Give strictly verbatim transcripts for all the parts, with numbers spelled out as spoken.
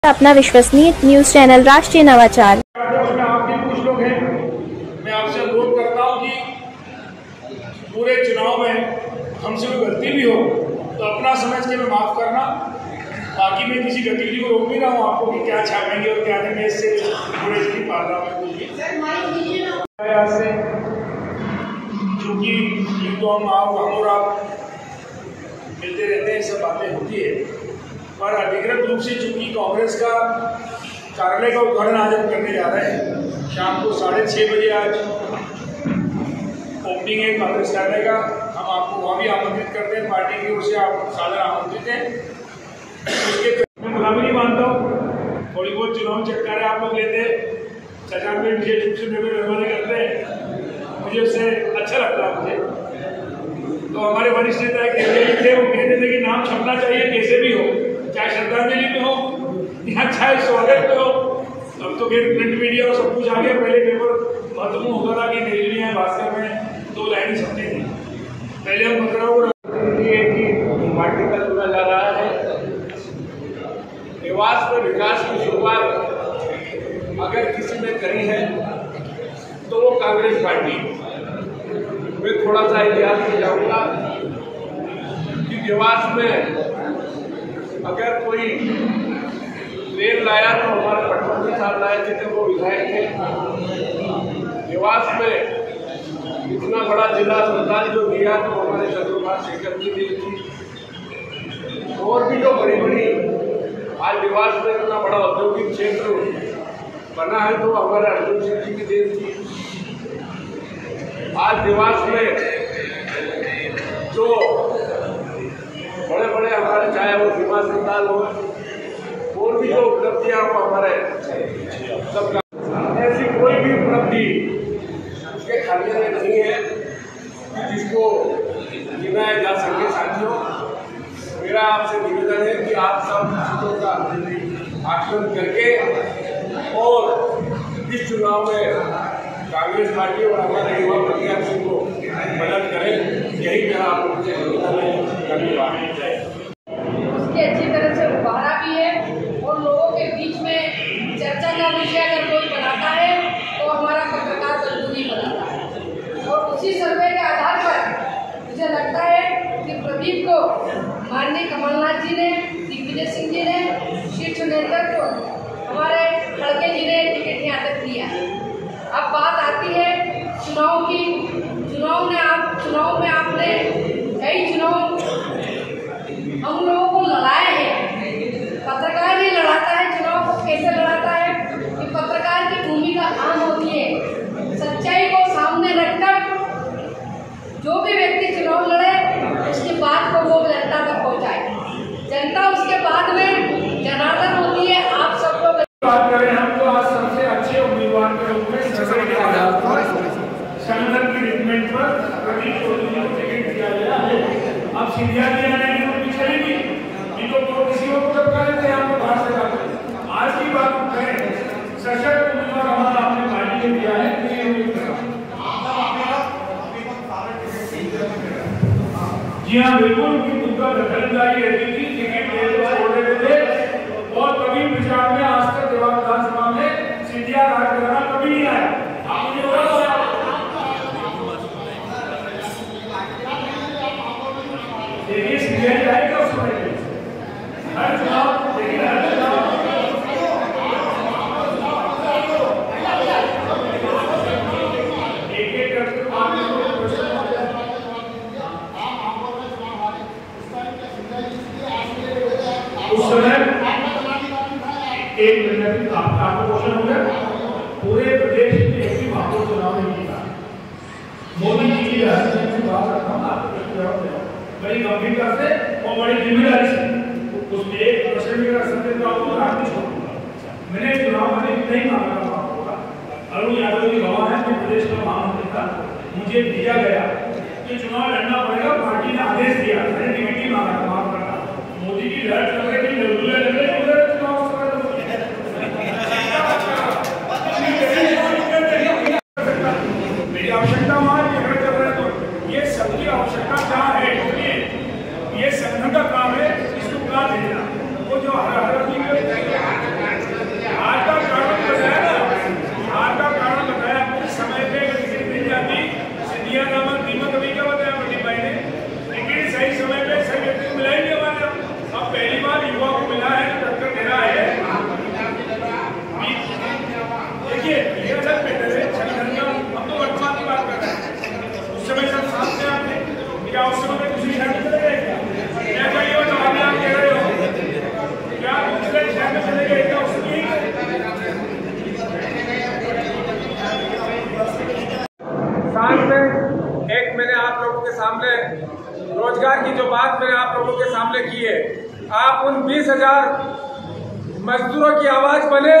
अपना विश्वसनीय news channel राष्ट्रीय नवाचार। उसमें आप भी कुछ लोग हैं, मैं आपसे अनुरोध करता हूं कि पूरे चुनाव में हमसे कोई गलती भी हो तो अपना समझ के मैं माफ करना। बाकी मैं किसी गतिविधि को रोक नहीं रहा हूँ आपको कि क्या छापेंगे और क्या नहीं, इससे पूरे नहीं पाल रहा मैं कुछ भी। क्योंकि ये तो हम आप हम और आप मिलते रहते हैं, सब बातें होती है, पर अधिकृत रूप से चूंकि कांग्रेस का कार्यालय का उद्घाटन आज हम करने जा रहे हैं शाम को साढ़े छः बजे। आज ओपनिंग है कांग्रेस कार्यालय का, हम आपको वहाँ भी आमंत्रित करते हैं, पार्टी की ओर से आप सादर आमंत्रित हैं। उसके मैं बुरा भी नहीं मानता हूँ, थोड़ी बहुत चुनाव चक्कर है आप लोग लेते हैं, चाचा में विशेष रूप से मेरे व्यवहार करते हैं, मुझे उससे अच्छा लगता है। मुझे तो हमारे वरिष्ठ नेता कहते थे, वो कहते थे कि नाम छपना चाहिए कैसे भी हो, चाहे श्रद्धांजलि में हो या चाहे स्वागत में हो। अब तो फिर प्रिंट मीडिया और सब कुछ आ गया, पहले पेपर महत्वपूर्ण होता था कि दिल्ली में भास्कर में दो लाइन छपती थी। पहले हम पत्राओं को कि पार्टी का चुना जा रहा है। निवास में विकास की शुरुआत अगर किसी ने करी है तो वो कांग्रेस पार्टी। मैं थोड़ा सा इतिहास में जाऊंगा कि देवास में अगर कोई ट्रेन लाया तो हमारे पटवारी साहब लाए थे, तो वो विधायक थे। देवास में इतना बड़ा जिला अस्पताल जो दिया तो हमारे चंद्रभाष शेखर जी दी थी। और भी जो बड़ी बड़ी आज देवास में इतना बड़ा औद्योगिक क्षेत्र बना है तो हमारे अर्जुन सिंह जी की देन थी। आज देवास में जो बड़े बड़े हमारे चाहे वो सीमा अस्पताल हो और भी जो उपलब्धियां हो हमारे सब, ऐसी कोई भी उपलब्धि उसके खाते में नहीं है जिसको गिनाया जा सके। साथियों, मेरा आपसे निवेदन है कि आप सब चीजों का आकलन करके और इस चुनाव में कांग्रेस पार्टी और हमारे युवा प्रत्याशी को मदद करें, यही मेरा आप लोगों से धन्यवाद है। उसकी अच्छी तरह से उभारा भी है और लोगों के बीच में चर्चा का विषय अगर कोई बनाता है तो हमारा पत्रकार बंधु ही बनाता है। और उसी सर्वे के आधार पर मुझे लगता है कि प्रदीप को माननीय कमलनाथ जी ने, दिग्विजय सिंह जी ने, शीर्ष नेतृत्व हमारे खड़गे जी ने टिकट यहाँ तक दिया। अब बात आती है चुनाव की। चुनाव ने आप चुनाव में आपने कई चुनाव हम लोगों को लड़ाए हैं। पत्रकार ही लड़ाता है चुनाव को, कैसे लड़ाता है कि पत्रकार की भूमिका आम होती है सच्चाई को सामने रखकर जो भी व्यक्ति चुनाव लड़े उसकी बात को वो जनता तक पहुंचाए। जनता उसके बाद में जनार्दन होती है। आप सब लोग बात करें, हम तो आज सबसे अच्छे उम्मीदवार के रूप में संगठन की रिक्रूटमेंट पर प्रदीप चौधरी को टिकट दिया गया है। अब सीढ़ियां दिया नहीं तो पीछे चलेगी, इनको तो किसी को तब कर देते हैं, आपको बाहर से जाते। आज की बात करें, सशक्त उम्मीदवार हमारा अपने पार्टी ने दिया है। जी हाँ, बिल्कुल उनकी मुद्दा दखलंदाजी रहती थी, टिकट ले छोड़ देते थे और कभी विचार में आज तक देवास विधानसभा में सीढ़ियां राज कराना कभी नहीं आया। आप मुझे बताओ, देखिए सीढ़ियां जाएगा उस समय हर चुनाव, देखिए हर चुनाव एक एक करके उस समय एक मिनट आपको क्वेश्चन हो गया। पूरे प्रदेश में एक भी महापौर चुनाव नहीं जीता। मोदी जी की राजनीति बात रखा हूँ आपको बड़ी गंभीरता से और बड़ी जिम्मेदारी से। उसमें एक प्रश्न मेरा संदेश आपको राजनीति छोड़ूंगा। मैंने चुनाव में नहीं मांगा होगा। अरुण यादव की गवाह है कि प्रदेश का महामंत्री था, मुझे दिया गया कि चुनाव लड़ना पड़ेगा, पार्टी ने आदेश दिया, मैंने टिकट ही मांगा था, माफ करना। मोदी की लड़ चल रही थी, लड़ूले लग रहे उधर चुनाव मेरी आवश्यकता वहां झगड़े चल रहे तो ये सबकी आवश्यकता क्या है? ये संगठन का काम है, इसको क्या देना। वो जो हर हर सामने रोजगार की जो बात मैंने आप लोगों के सामने की है, आप उन बीस हजार मजदूरों की आवाज बने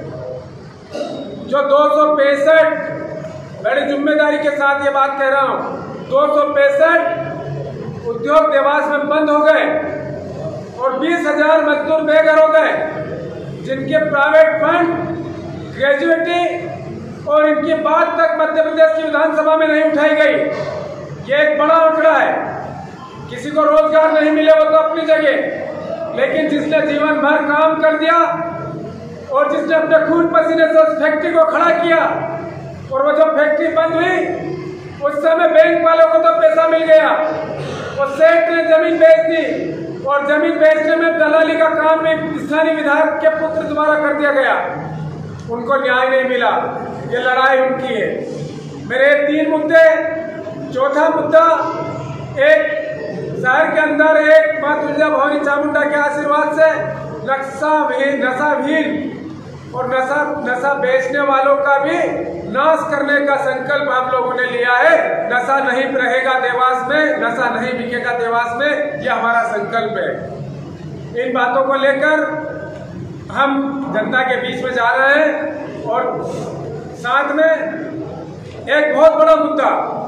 जो दो सौ पैंसठ, बड़ी जिम्मेदारी के साथ ये बात कह रहा हूँ, दो सौ पैंसठ उद्योग देवास में बंद हो गए और बीस हजार मजदूर बेघर हो गए, जिनके प्राइवेट फंड, ग्रेजुएटी और इनकी बात तक मध्य प्रदेश की विधानसभा में नहीं उठाई गई। ये एक बड़ा आंकड़ा है। किसी को रोजगार नहीं मिले वो तो अपनी जगह, लेकिन जिसने जीवन भर काम कर दिया और जिसने अपने खून पसीने से उस फैक्ट्री को खड़ा किया और वो जब फैक्ट्री बंद हुई उस समय बैंक वालों को तो पैसा मिल गया, वो सेठ ने जमीन बेच दी और जमीन बेचने में दलाली का काम एक स्थानीय विधायक के पुत्र द्वारा कर दिया गया, उनको न्याय नहीं मिला। ये लड़ाई उनकी है। मेरे तीन मुद्दे। चौथा मुद्दा, एक शहर के अंदर एक माँ तुलजा भवानी चामुंडा के आशीर्वाद से नक्शाहीन नशाहीन और नशा नशा बेचने वालों का भी नाश करने का संकल्प आप लोगों ने लिया है। नशा नहीं रहेगा देवास में, नशा नहीं बिकेगा देवास में, यह हमारा संकल्प है। इन बातों को लेकर हम जनता के बीच में जा रहे हैं और साथ में एक बहुत बड़ा मुद्दा,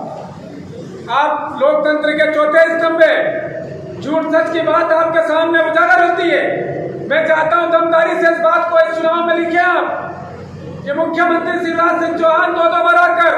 आप लोकतंत्र के चौथे स्तंभ है, झूठ सच की बात आपके सामने उजागर होती है। मैं चाहता हूं दमदारी से इस बात को इस चुनाव में लिखे आप। ये मुख्यमंत्री शिवराज सिंह चौहान दो दो बार आकर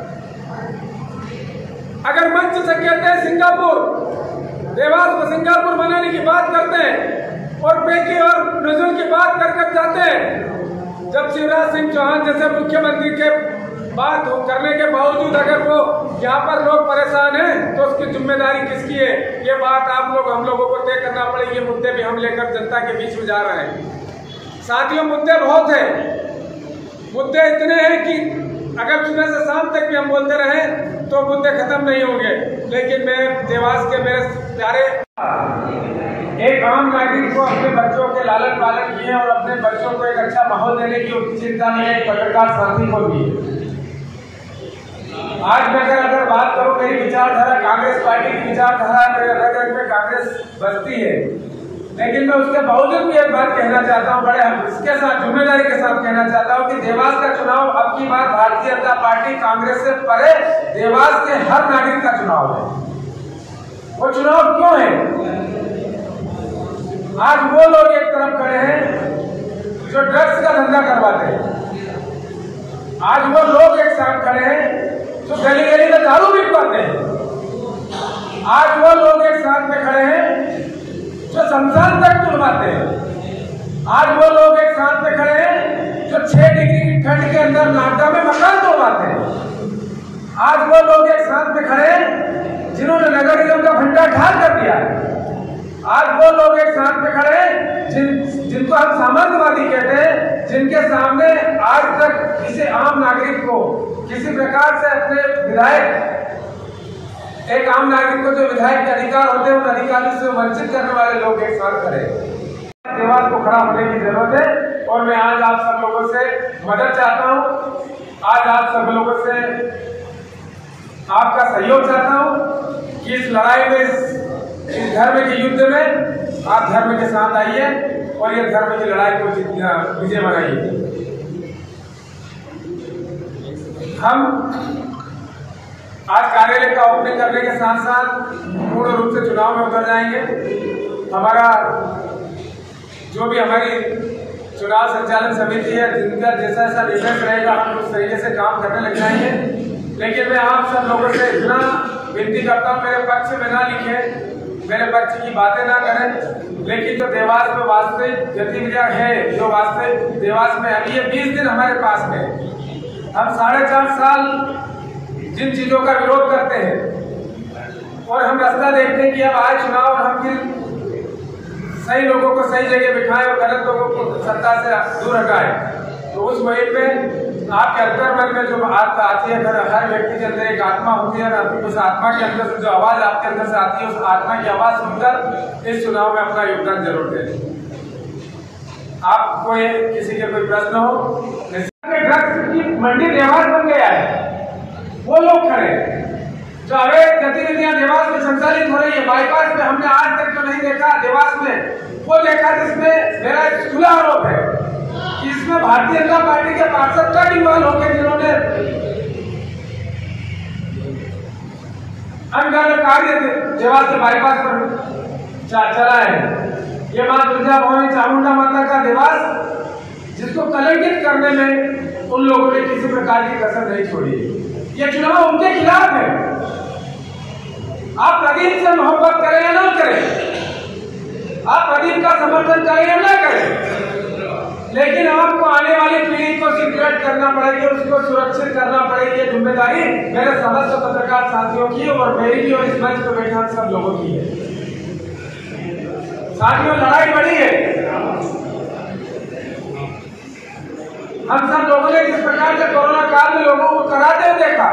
अगर मंच से कहते हैं सिंगापुर, देवास को सिंगापुर बनाने की बात करते हैं और पैकी और नजर की बात कर कर जाते हैं, जब शिवराज सिंह चौहान जैसे मुख्यमंत्री के बात करने के बावजूद अगर वो यहाँ पर लोग परेशान हैं तो उसकी जिम्मेदारी किसकी है? ये बात आप लोग हम लोगों को तय करना पड़ेगी। ये मुद्दे भी हम लेकर जनता के बीच में जा रहे हैं। साथियों, मुद्दे बहुत हैं, मुद्दे इतने हैं कि अगर सुबह से शाम तक भी हम बोलते रहे तो मुद्दे खत्म नहीं होंगे। लेकिन मैं देवास के मेरे प्यारे एक आम नागरिक को अपने बच्चों के लालन पालन किए और अपने बच्चों को एक अच्छा माहौल देने की चिंता में एक पत्रकार साथी को भी आज मैं अगर अगर बात करूं, मेरी विचारधारा कांग्रेस पार्टी की विचारधारा मेरे रग रग में कांग्रेस बसती है, लेकिन मैं उसके बावजूद भी एक बात कहना चाहता हूं, बड़े इसके साथ जिम्मेदारी के साथ कहना चाहता हूं कि देवास का चुनाव अब की बार भारतीय जनता पार्टी कांग्रेस से परे देवास के हर नागरिक का चुनाव है। वो चुनाव क्यों है? आज वो लोग एक तरफ खड़े हैं जो ड्रग्स का धंधा करवाते हैं, आज वो लोग एक साथ खड़े हैं जो गली गली में दारू भी पाते हैं, आज वो लोग एक साथ में खड़े हैं जो शमशान तक तुलवाते हैं, आज वो लोग एक साथ में खड़े हैं जो छह डिग्री की ठंड के अंदर नाटा में मकान तोड़वाते हैं, आज वो लोग एक साथ में खड़े हैं जिन्होंने नगर निगम का भंडार ढाल कर दिया है, आज वो लोग एक साथ में खड़े हैं जिन जिनको हम सामंतवादी कहते हैं, जिनके सामने आज तक किसी आम नागरिक को किसी प्रकार से अपने विधायक, एक आम नागरिक को जो विधायक के अधिकार होते हैं उन अधिकारों से वंचित करने वाले लोग एक साथ खड़े हैं। देवास को खड़ा होने की जरूरत है और मैं आज आप सब लोगों से मदद चाहता हूँ। आज आप सब लोगों से आपका सहयोग चाहता हूँ कि इस लड़ाई में, इस धर्म के युद्ध में आप धर्म के साथ आइए और ये धर्म की लड़ाई को विजय बनाइए। हम आज कार्यालय का ओपनिंग करने के साथ साथ पूर्ण रूप से चुनाव में उतर जाएंगे। हमारा जो भी हमारी चुनाव संचालन समिति है, जिनका जैसा जैसा निर्णय रहेगा हम उस तरीके से काम करने लग जाएंगे। लेकिन मैं आप सब लोगों से इतना विनती करता हूँ, मेरे पक्ष में ना लिखे, मेरे पक्ष की बातें ना करें, लेकिन जो देवास में वास्तविक गतिविधियां है, जो वास्तविक देवास में अभी ये बीस दिन हमारे पास में, हम साढ़े चार साल जिन चीजों का विरोध करते हैं और हम रास्ता देखते हैं कि अब आए चुनाव और हम फिर सही लोगों को सही जगह बिठाएं और गलत लोगों को सत्ता से दूर हटाएं, तो उस मुहिम में आपके अंतर मन में जो बात आती है, हर व्यक्ति के अंदर एक आत्मा होती है, उस आत्मा के अंदर से जो आवाज आपके अंदर से आती है, उस आत्मा की आवाज सुनकर इस चुनाव में अपना योगदान जरूर दें। आपको किसी के कोई प्रश्न हो, ड्रग्स की मंडी देवास बन गया है, वो लोग खड़े, जो अवैध गतिविधियां देवास में संचालित हो रही है, बाईपास में हमने आज तक जो नहीं देखा देवास में वो देखा, जिसमें मेरा एक खुला आरोप है कि इसमें भारतीय जनता पार्टी के पार्षद का इन्वॉल्व होकर जिन्होंने अनगानक कार्य देवास के बाईपास पर चला है। ये मां दुर्गा भवानी चामुंडा माता का देवास जिसको कलंकित करने में उन लोगों ने किसी प्रकार की कसर नहीं छोड़ी। ये चुनाव उनके खिलाफ है। आप प्रदीप से मोहब्बत करें या ना करें, आप प्रदीप का समर्थन करें या ना करें, लेकिन आपको आने वाली पीढ़ी को सिक्योर करना पड़ेगी, उसको सुरक्षित करना पड़ेगी। ये जिम्मेदारी मेरे समस्त पत्रकार साथियों की और मेरी भी और इस मंच पर बैठे हम सब लोगों की है। साथियों, लड़ाई बड़ी है। हम सब लोगों ने जिस प्रकार से कोरोना काल में लोगों को कराते हुए देखा,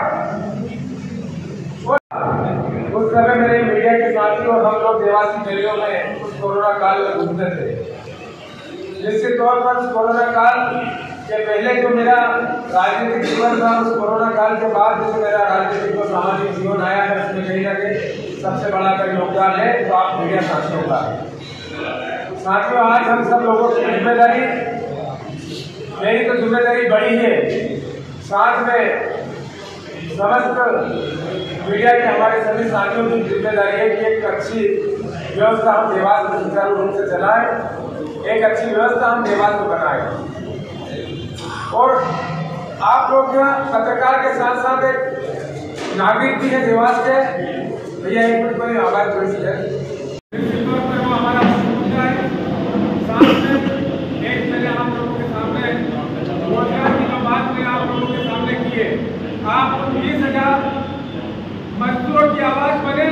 उस समय मेरे मीडिया के साथी और हम लोग देवासी मेलियों में उस कोरोना काल में घूमते थे। निश्चित तौर पर उस कोरोना काल के पहले जो मेरा राजनीतिक जीवन था, उस कोरोना काल के बाद जो मेरा राजनीतिक और सामाजिक जीवन आया है, उसमें कहीं ना कहीं सबसे बड़ा अगर योगदान है तो आप मीडिया साथियों का। साथियों, आज हम सब लोगों की जिम्मेदारी, मेरी तो जिम्मेदारी बड़ी है, साथ में समस्त मीडिया के हमारे सभी साथियों की जिम्मेदारी है कि एक अच्छी व्यवस्था हम देवास में सुचारू रूप से चलाएं, एक अच्छी व्यवस्था हम देवास में बनाएं। और आप लोग पत्रकार के साथ साथ एक नागरिक भी है देवास के। भैया एक मिनट में आवाज थोड़ी सी है, हमारा मुद्दा है। साथ में एक मैंने आप लोगों के सामने रोजगार की जो बात मैंने आप लोगों के सामने की है, आप बीस हजार मजदूरों की आवाज बने,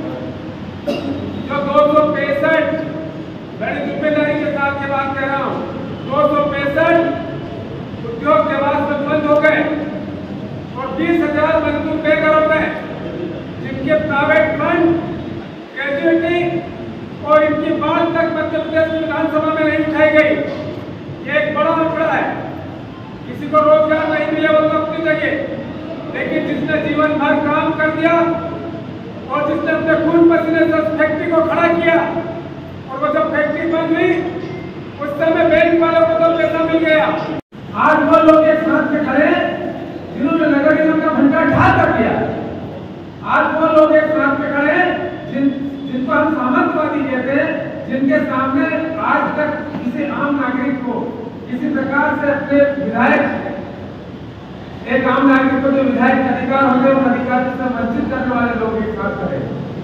जो दो सौ पैंसठ, बड़ी जिम्मेदारी के साथ ये बात कह रहा हूँ, दो सौ पैंसठ उद्योग देवास में बंद हो गए और बीस हजार मजदूर बेघर हो गए, जिनके प्राइवेट फंड, ग्रेजुएटी और इनकी बात तक मध्य प्रदेश विधानसभा में नहीं उठाई गई। ये एक बड़ा आंकड़ा है। किसी को रोजगार नहीं मिले वो तो अपनी जगह, लेकिन जिसने जीवन भर काम कर दिया और जिसने अपने खून पसीने से उस फैक्ट्री को खड़ा किया और वो जब फैक्ट्री बंद हुई उस समय बैंक वालों को तो पैसा मिल गया। आज वो लोग एक साथ में खड़े जिन्होंने नगर निगम का भंडार ढा कर दिया। आज वो लोग एक साथ में खड़े जिन जिनको हम सामंतवादी कहते हैं, जिनके सामने आज तक किसी आम नागरिक को किसी प्रकार से अपने विधायक, एक आम नागरिक को जो विधायक के अधिकार होंगे उन अधिकार से वंचित करने वाले लोग एक साथ करें।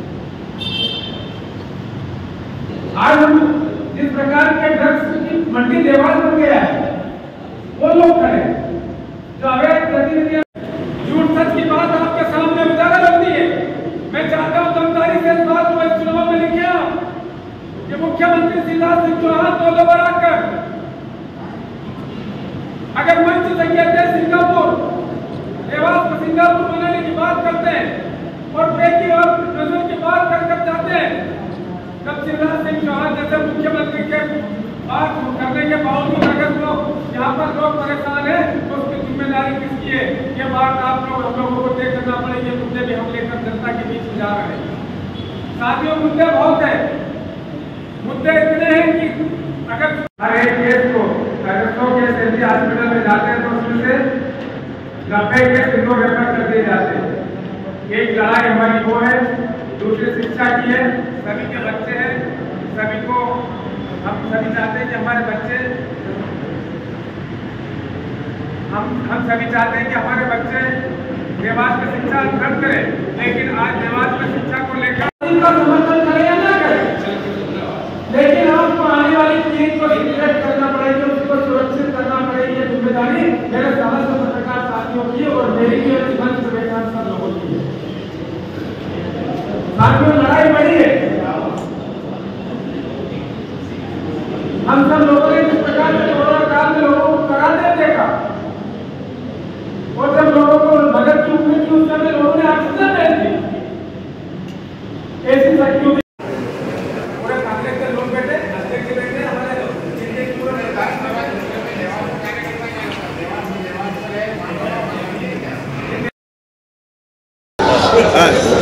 आज हम जिस प्रकार के ड्रग्स की मंडी देवास बन गया है, वो लोग करें जो अवैध गतिविधियां, झूठ सच की बात आपके सामने उजागर होती है। मैं चाहता हूं दमदारी से इस बात को इस चुनाव में लिखिए कि मुख्यमंत्री शिवराज सिंह चौहान दो नंबर आकर अगर मंच से कहते हैं सिंगापुर, देवास में सिंगापुर बनाने की बात करते हैं और ब्रेकिंग और नजर की बात कर कर जाते हैं, तब शिवराज सिंह चौहान जैसे मुख्यमंत्री के बात करने के बावजूद अगर लोग यहाँ पर लोग परेशान है तो उसकी जिम्मेदारी किसकी है? ये बात आप लोग हम लोगों को तय करना पड़ेगा। ये मुद्दे भी हम लेकर जनता के बीच में जा रहे हैं। साथियों, मुद्दे बहुत है, मुद्दे इतने हैं कि अगर हर एक केस को अगर सौ केस एमजी हॉस्पिटल में जाते हैं तो उसमें से नब्बे केस इनको रेफर कर दिए जाते हैं। एक लड़ाई हमारी वो है, दूसरी शिक्षा की है। सभी के बच्चे हैं, सभी को हम सभी चाहते हैं कि हमारे बच्चे हम हम सभी चाहते हैं कि हमारे बच्चे देवास में शिक्षा ग्रहण करें, लेकिन आज देवास में शिक्षा को लेकर समर्थन करें या ना करें, लेकिन आपको आने वाली पीढ़ी को सिक्योर करना पड़ेगी, उसको सुरक्षित करना पड़ेगी। ये जिम्मेदारी मेरे समस्त पत्रकार साथियों की और मेरी भी और मंच पर बैठे सब लोगों की है। साथियों, लड़ाई बड़ी है। हम सब लोगों ने जिस प्रकार से कोरोना काल में लोगों को कराते देखा और जब लोगों को मदद की उम्मीद थी उस समय लोगों ने ऑक्सीजन दे दी, ऐसी शक्तियों पूरे कांग्रेस के लोग बैठे, अध्यक्ष बैठे, हमारे पूरे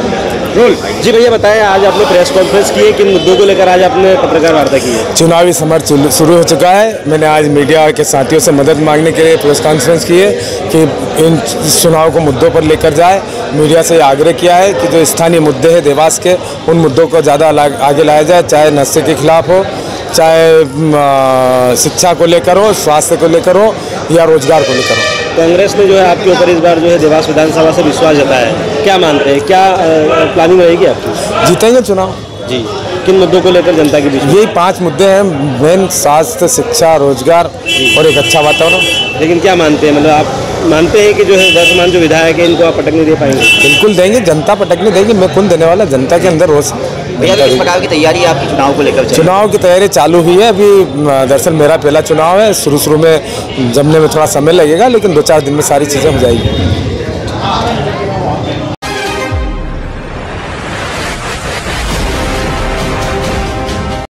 रोल। जी भैया बताएं, आज आपने प्रेस कॉन्फ्रेंस की है, किन मुद्दों को लेकर आज आपने पत्रकार वार्ता की है? चुनावी समर शुरू हो चुका है। मैंने आज मीडिया के साथियों से मदद मांगने के लिए प्रेस कॉन्फ्रेंस की है कि इन चुनाव को मुद्दों पर लेकर जाए। मीडिया से आग्रह किया है कि जो स्थानीय मुद्दे हैं देवास के, उन मुद्दों को ज़्यादा आगे लाया जाए, चाहे नशे के खिलाफ हो, चाहे शिक्षा को लेकर हो, स्वास्थ्य को लेकर हो या रोजगार को लेकर हो। कांग्रेस ने जो है आपके ऊपर इस बार जो है देवास विधानसभा से विश्वास जताया है, क्या मानते हैं, क्या प्लानिंग रहेगी आपकी? जीतेंगे चुनाव जी। किन मुद्दों को लेकर जनता के बीच? यही पांच मुद्दे हैं मेन: स्वास्थ्य, शिक्षा, रोजगार और एक अच्छा वातावरण। लेकिन क्या मानते हैं, मतलब आप मानते हैं कि जो है वर्तमान जो विधायक है इनको आप पटक नहीं दे पाएंगे? बिल्कुल देंगे, जनता पटकने देगी। मैं कौन देने वाला, जनता के अंदर रोज। भैया किस प्रकार की तैयारी है आपकी चुनाव को लेकर? चुनाव की तैयारी चालू हुई है। अभी दरअसल मेरा पहला चुनाव है, शुरू शुरू में जमने में थोड़ा समय लगेगा, लेकिन दो चार दिन में सारी चीज़ें हो जाएगी।